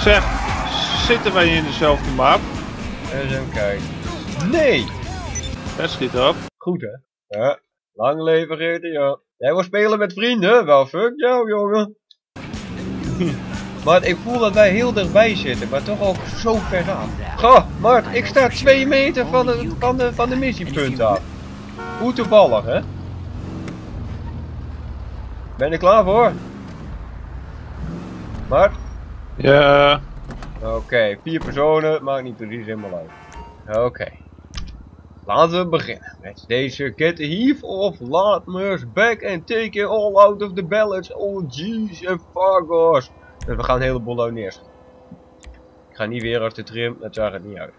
Zeg, zitten wij in dezelfde map? Eens even kijken. Nee! Dat schiet op. Goed hè? Ja. Lang leven GTA. Jij wil spelen met vrienden? Wel fuck jou jongen. Maar ik voel dat wij heel dichtbij zitten, maar toch ook zo ver af. Goh, Mart, ik sta 2 meter van de missiepunt af. Hoe toevallig hè? Ben je klaar voor? Mart? Ja. Oké, 4 personen, maakt niet precies helemaal uit. Oké. Laten we beginnen met deze Get the Heave of Latmers back and take it all out of the ballads. Oh jeez and fargos. Dus we gaan een heleboel uit neerschieten. Ik ga niet weer uit de trim, dat zag het niet uit.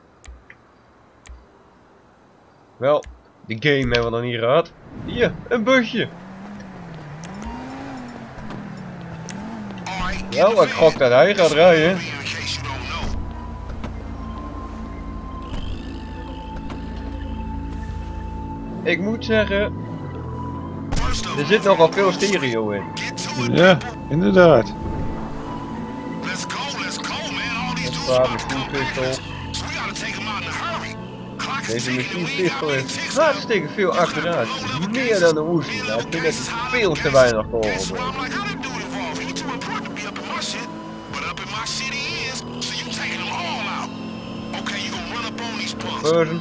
Wel, de game hebben we dan hier gehad. Hier, een busje. Wel, ik gok dat hij gaat rijden. Ik moet zeggen, er zit nogal veel stereo in. Ja, inderdaad. Dat machinepistool. Deze machinepistool heeft hartstikke veel accuratie. Meer dan een Uzi. Nou, ik vind dat het veel te weinig kogels heeft. Version.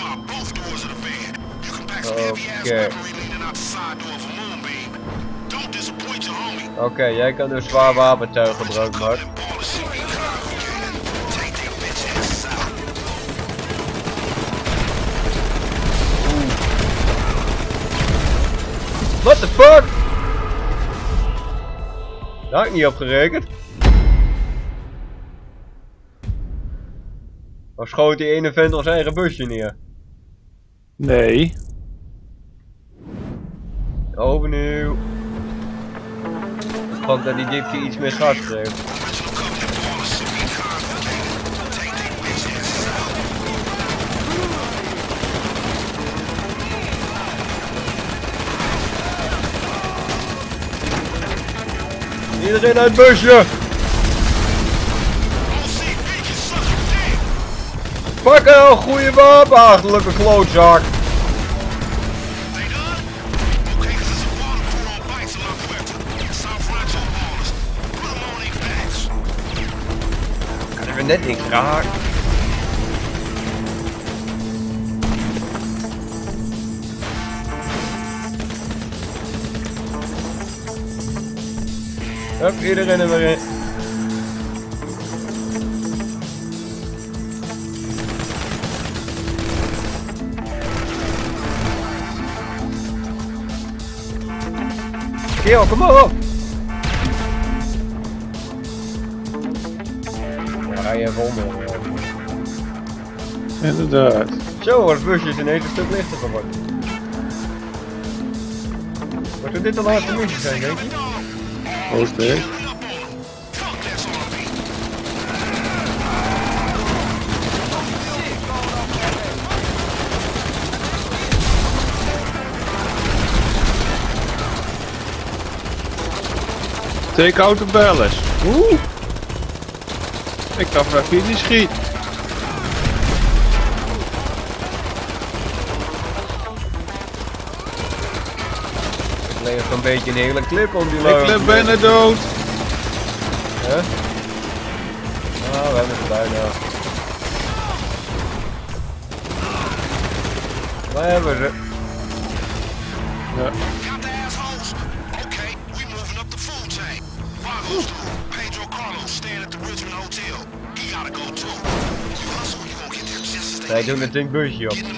Oké, jij kan dus zwaar wapentuig gebruiken, Mart. What the fuck? Daar had ik niet op gerekend. Of schoot die ene vent ons eigen busje neer? Nee. Overnieuw. Ik gok dat die dipje iets meer gas geeft. Iedereen uit het busje! Pak een goede wapen, achterlijke klootzak! Ik heb er net niks raakt. Hup, iedereen er weer in. Kerel, kom maar op! Ja, rij je even onder. Inderdaad. Zo, het busje is ineens een stuk lichter geworden. Wat zou dit de laatste missie zijn, denk je? Oké. Take out the ballast. Oeh. Ik dacht dat je niet schiet. Het levert een beetje een hele clip om die lui. Ik ben bijna dood. Huh? Ah, we hebben het bijna. Waar hebben ze? Ja. Wij doen het ding busje op.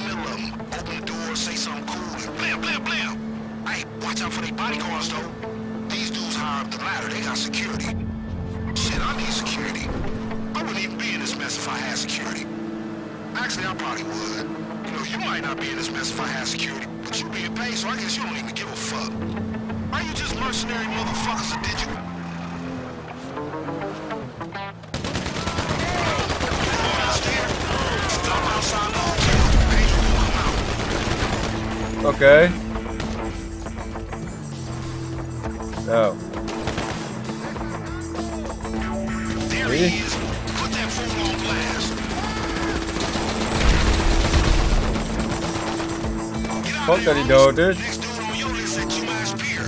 Actually, I probably would. You know, you might not be in this mess if I had security, but you being paid, so I guess you don't even give a fuck. Are you just mercenary motherfuckers, or did you? Oké. Zo. Zie? fuck dat hij dood is. Next dude on your list at UMass Pier.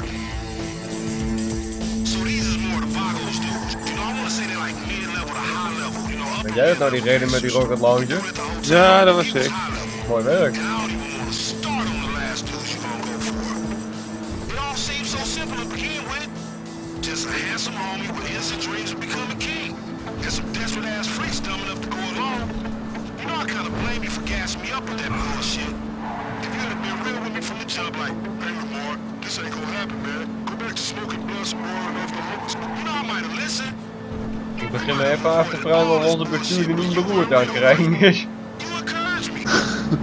So these is more the Vagos dudes. You know, I want to say they're like mid-level to high level. You know, Weet jij dat nou die reden met die rocket launcher? Ja, dat was ik. Mooi werk. And I don't even want to start on the last dudes you gonna go for. It all seems so simple to begin with. Just a handsome homie with innocent dreams of becoming king. And some desperate ass freaks dumb enough to go along. You know I kinda blame you for gassing me up with that bullshit. If you had been real with me from the jump, like, hey Lamar, this ain't gonna happen, man. Go back to smoking blood some more and off the hooks. You know I might have listened. Ik begin me even af te vragen of onze bestuurder niet beroerd aan het krijgen is. You encourage me.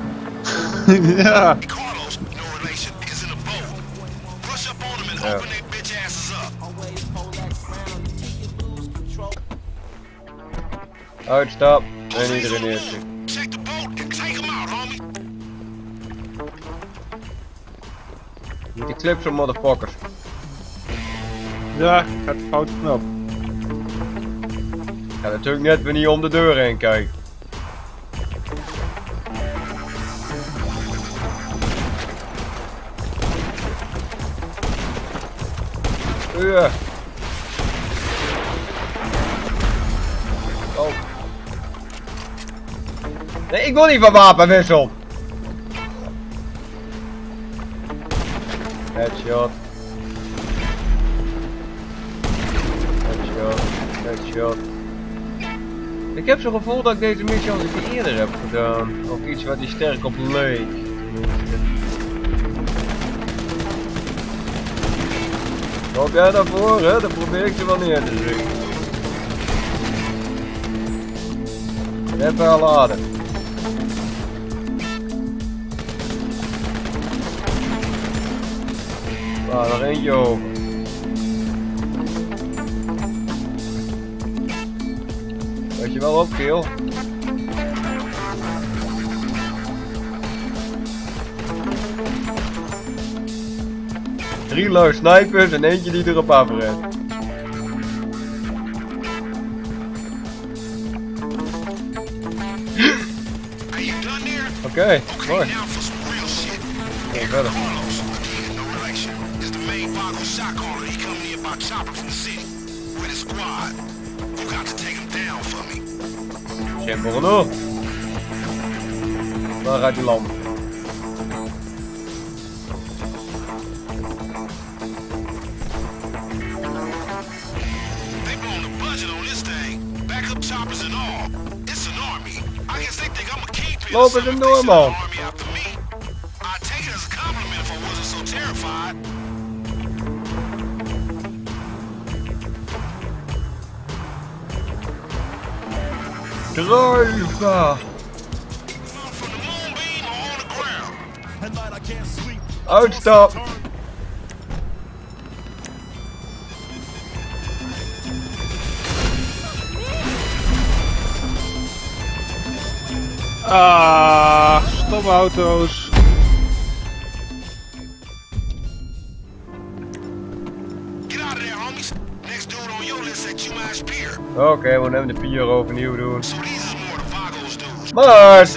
Ja. Carlos, no relation, is in a boat. Push up on them and open their bitch asses up. Uitstap en iedereen eerst. Check the boat and take him out, homie. Niet de clips op motherfuckers. Ja, gaat fout knap. Ja, natuurlijk net weer niet om de deur heen kijken. Ja. Oh. Nee, ik wil niet van wapenwissel. Headshot. Headshot. Headshot. Ik heb zo'n gevoel dat ik deze missie al eens een keer eerder heb gedaan. Of iets waar die sterk op leek. Loop jij daarvoor, hè? Dan probeer ik je wel neer te drukken. Even laden. Nou, nog eentje over. Weet je wel op, kill? Drie lui snipers en eentje die erop afrent. Oké, mooi. Ga verder. Simpel genoeg. Waar gaat die landen? Lopen ze door, man. Drijven! Uitstap! Ah, stomme auto's. Oké, we nemen de 4 overnieuw doen. Maar!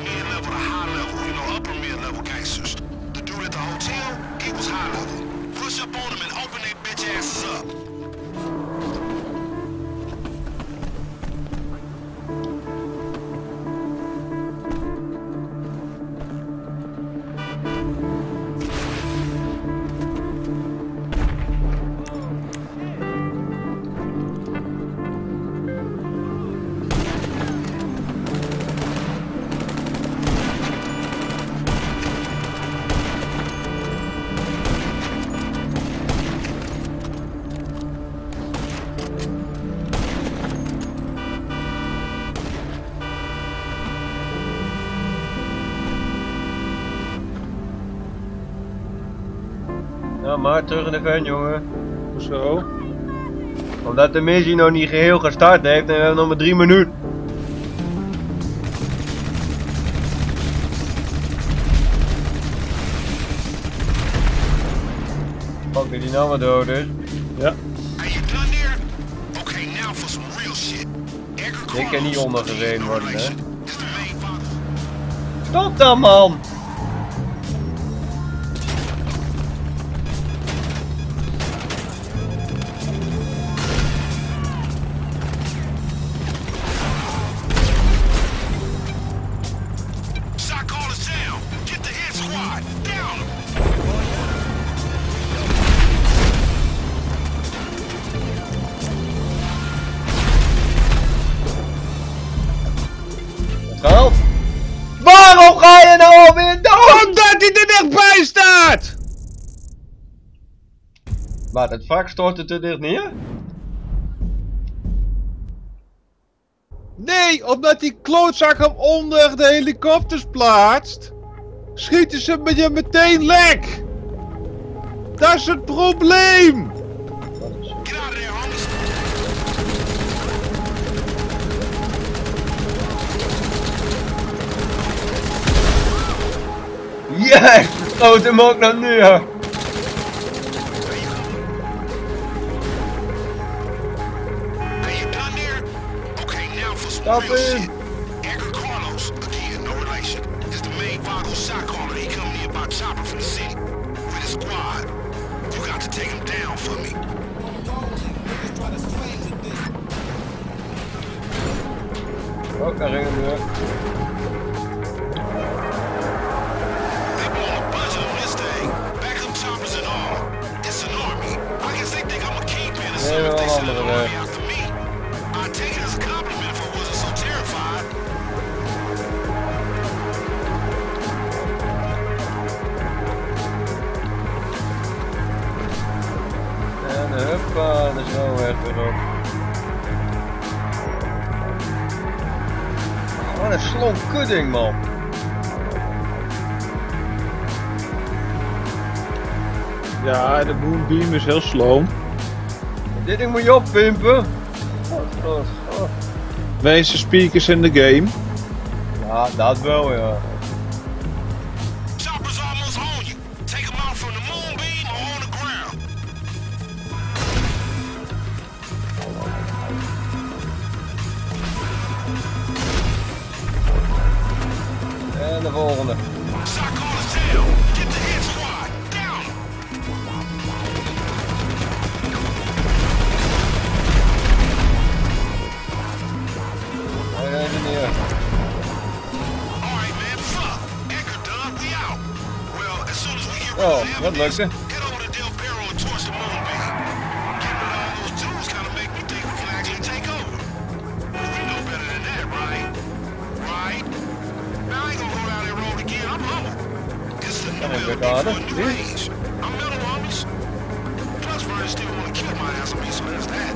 Ja, maar terug in de van, jongen. Hoezo? Omdat de missie nog niet geheel gestart heeft en we hebben nog maar 3 minuten. Fuck, dat die nou maar dood is. Ja. Ik kan niet ondergereden worden, hè. Stop dan, man! Omdat hij er dichtbij staat! Maar het wrak stortte te dicht neer? Nee, omdat die klootzak hem onder de helikopters plaatst, schieten ze me je meteen lek! Dat is het probleem! Get out of there, homies. Ja, ik stoot hem ook naar neer. Hey, you done there? Okay, now for some Stop real him. shit. Edgar Carlos, again, no relation, is the main Vago shot caller. He come near by chopper from the city with his squad. You got to take him down for me. Oh, daar ging hem weer. They blow a budget on this thing. Backup choppers and all. It's an army. I guess they think I'm a kingpin or something. They send an army after me. I'd take it as a compliment if I wasn't so terrified. En huppa, de snelweg weer op. Wat een slom kudding, man. Ja, de Moonbeam is heel sloom. Dit ding moet je oppimpen. Oh. Meeste speakers in de game. Ja, dat wel, ja. Choppers almost on you. Take him out from the moonbeam or on the ground. En de volgende. Shot caller's tail. Get the hit squad. Down. Hij gaat even neer. Alright, man. Fuck. Edgar done. We out. Well, as soon as we get rid Oh, of the dat evidence, lukte. get over to Del Perro and torch the moonbeam. Getting rid of all those dudes kind of make me think we can actually take over. But we know better than that, right? Right? Now I ain't gonna go down that road again. I'm humble. It's the new Dat is LP weer for a aardig. new age. I'm mellow, homies. Plus, Vernon still wanna kill my ass on me, so there's that.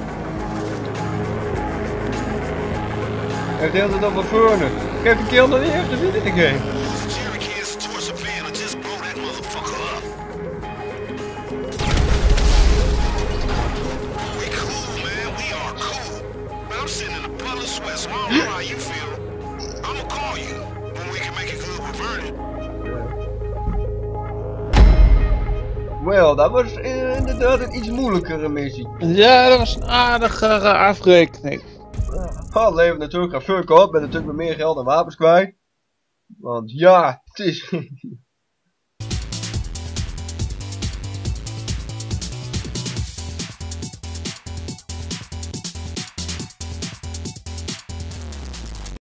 Hij heeft de hele tijd op een furnace. Geef een kill dan niet even de video te geven. Use the jerry cans to torch a van and just blow that motherfucker up. We cool, man. We are cool. But I'm sitting in a puddle of sweat, so I don't know how you feel. I'ma call you when we can make it good with Vernon. Wel, dat was inderdaad een iets moeilijkere missie. Ja, dat was een aardige afrekening. Het levert natuurlijk gaan fuck op, ben natuurlijk met meer geld en wapens kwijt. Want ja, het is